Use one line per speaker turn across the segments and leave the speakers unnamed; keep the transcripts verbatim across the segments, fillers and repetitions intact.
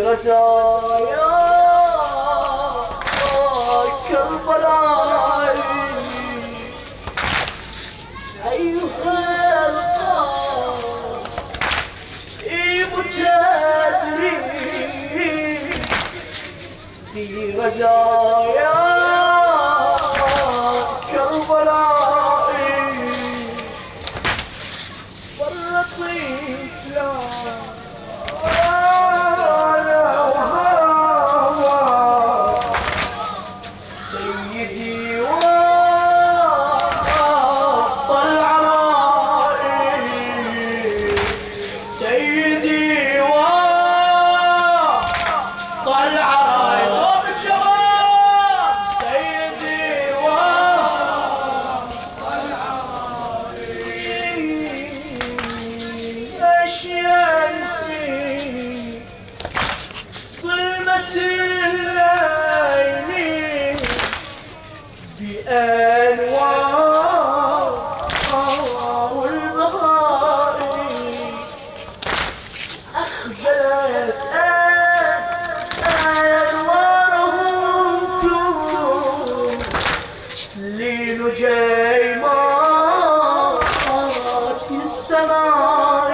غزايا كربلاء أيها القوم متدري في غزايا كربلاء واللطيف لا سيدي وسط العرائي سيدي وسط العرائي صوت الشباب سيدي وسط العرائي أشياء في ظلمة الليل بأنوار البهائم أخجلت أنوارهم لنجيمات السماء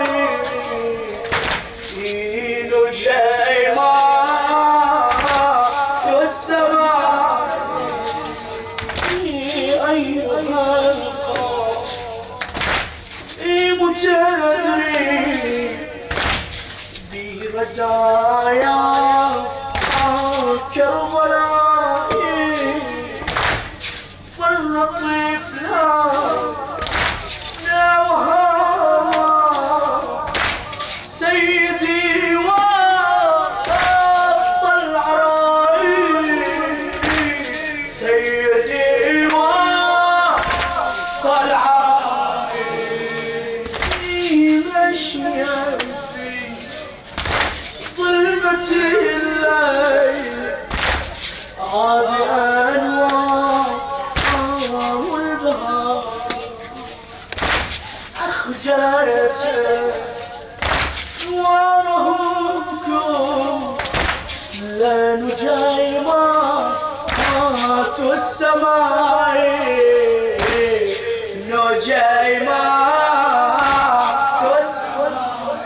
لنجيمات السماء أيها القوم متدري برزايا كربلاء فاللطيف لا نوها سيدي وسط العرائي سيدي وسط العرائي ماشيا في ظلمة الليل عاد أنوار البهار أخجلت أنوارهم لا نجيمات السماء نجيمات السماء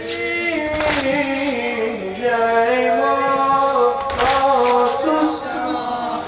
نجيمات السماء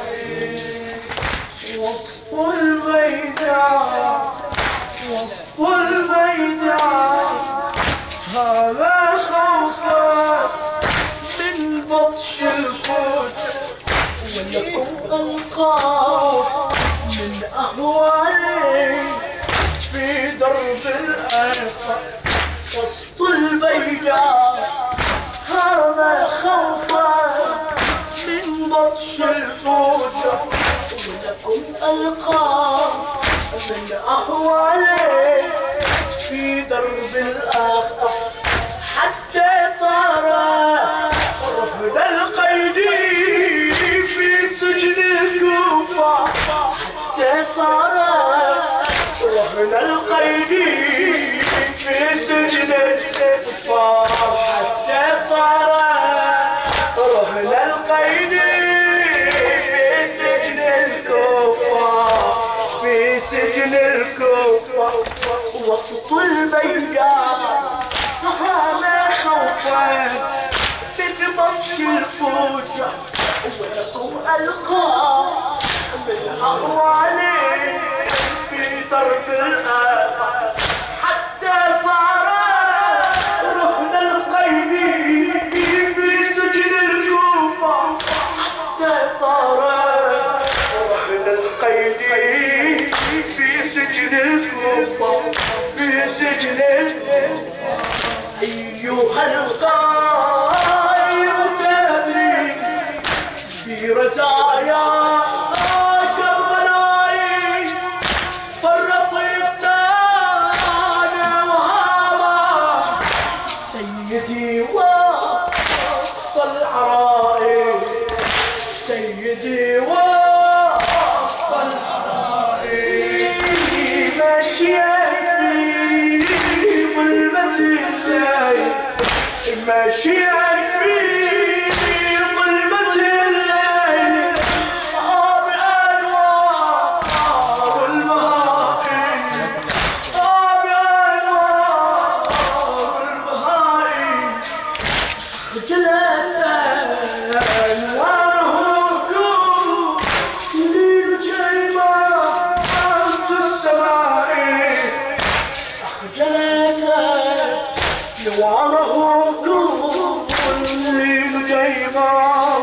وسط البيداء وسط البيداء هذا خوفا من بطش الفوت ولكم ألقاه من أهوالي في درب الأرض وسط البيداء هذا خوفا من بطش الفوت ولكم ألقاه من أهوالي في درب الأخطر حتى صار رفض القيد في سجن الكوفة حتى صار رفض القيد في سجن الكوفة حتى صار رفض القيد في سجن الكوفة في سجن الكوفة وسط البيداء هذا خوفا من بطش الفوجة ولكم ألقاه من أهوالي في درب الآخر حتى صار رهن القيد في سجن الكوفة حتى صار رهن القيد في سجن الكوفة في سجن الكوفة أيها القائم تدري في رزايا كربلاء فاللطيف لا نوهاما سيدي وسط العرائي سيدي وسط العرائي ماشيا في ظلمة الليل ماشيا في نواره كل الجيمة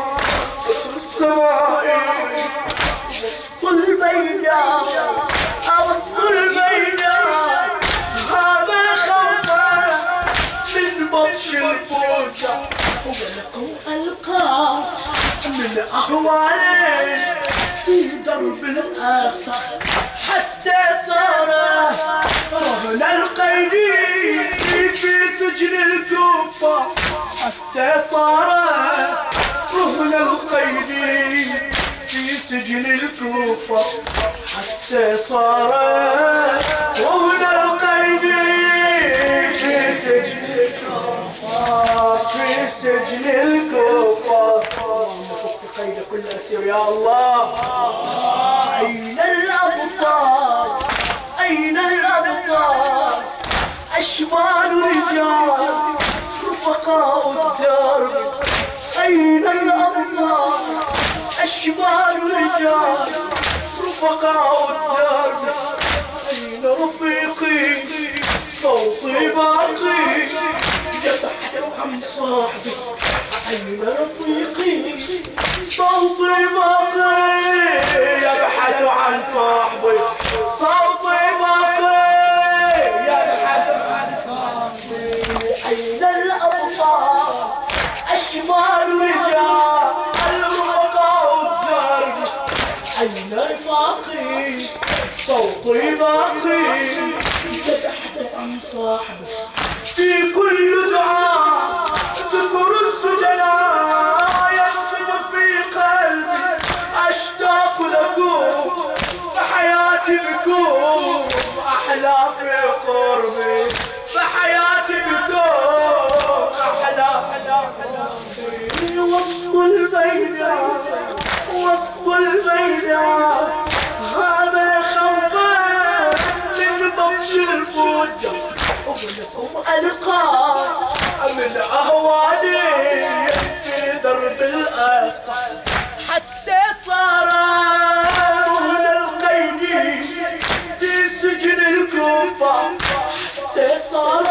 السماء وسط الميدان وسط الميدان هذا خوفه من بطش الفوجة ولكم ألقى من أهواله في درب الأخطر حتى صار رهن القيدي في سجن الكوفة حتى صار رهن القيدي في سجن الكوفة حتى صار رهن القيدي في سجن الكوفة في سجن الكوفة. اللهم فك قيد كل أسير يا الله. أين الأبطال أين الأبطال أشبال رجال رفقاء الدرب أين الأبطال أشبال رجال رفقاء الدرب أين رفيقي صوتي باقي يبحث عن صاحبي أين رفيقي صوتي باقي يبحث عن صاحبي صوتي باقي يبحث عن صاحبي. أين الأبطال أشبال رجال الرفقاء الدرب أين رفاقي صوتي باقي يبحث عن صاحبي. في كل دعاء ذكر السجناء ينشب في قلبي أشتاق لكم فحياتي بكم أحلى في قربي فحياتي بكم أحلى في وسط الميدان وسط الميدان هذا خوفا من بطش الفوجة ولكم ألقى من أهوالي في درب الأخطر حتى صار رهن القيدي في سجن الكوفة حتى صار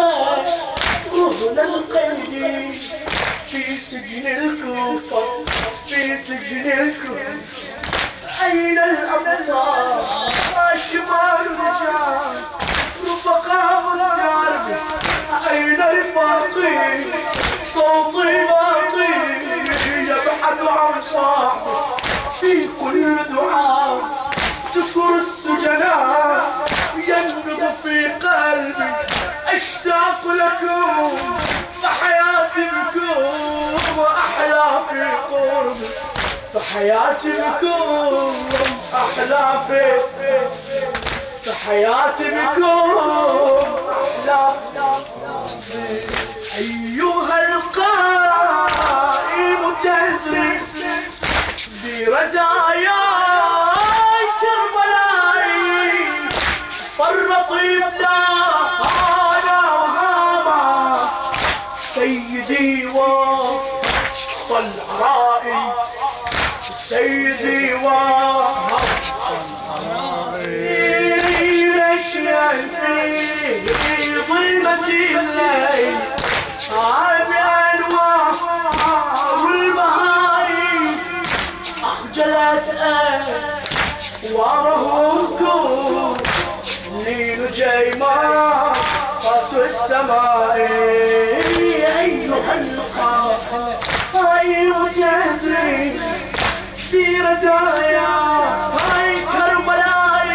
رهن القيدي في سجن الكوفة في سجن الكوفة. أين الأبطال أشبال رجال رفقاء الدرب أين رفاقي صوتي باقي يبحث عن صاحبي. في كل دعاء ذكر السجناء ينبض في قلبي أشتاق لكم فحياتي بكم وأحلى في قربي فحياتي بكم أحلى في فحياتي بكم أحلى. أيها القائم تدري برزايا كربلاء فرطي بلانا وهاما سيدي وسط العراء سيدي وسط العراء مشيا في ظلمة الليل بأنوار البهائم أخجلت أنوارهم كليل جيمات السماء. أيها القائم تدري برزايا كربلاء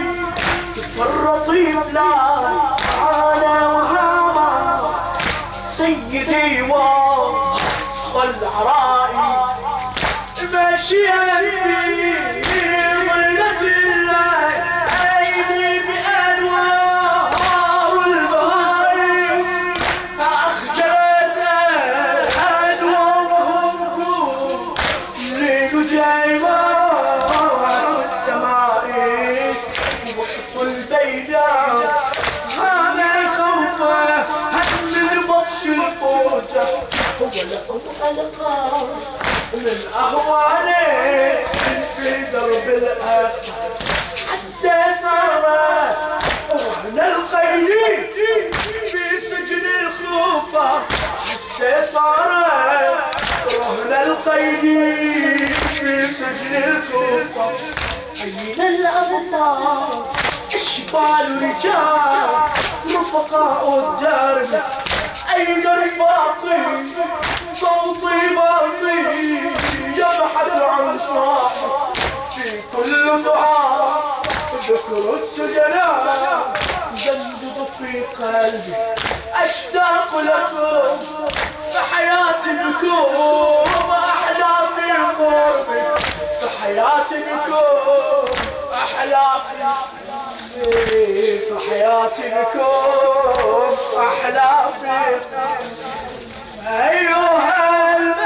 فرطي فلانا وهاما سيدي وسط العراء ماشيا في ظلة الليل أيدي بأنوار البهائم أخجلت أنوارهم كليل جيمات السماء وسط البيداء هذا خوفه من بطش الفوجة ولكم ألقى من أهواله في درب الأخطر حتى صار رهن القيدي في سجن الخوف الخطى اشبال ورجال رفقاء الدرب. اين رفاقي صوتي باقي يبحث عن صاحب في كل دعاء. ذكر السجناء ينبض في قلبي اشتاق لكم فحياتي بكم احلى في قربي. فحياتي بكم احلى في فحياتي بكم احلى في. ايها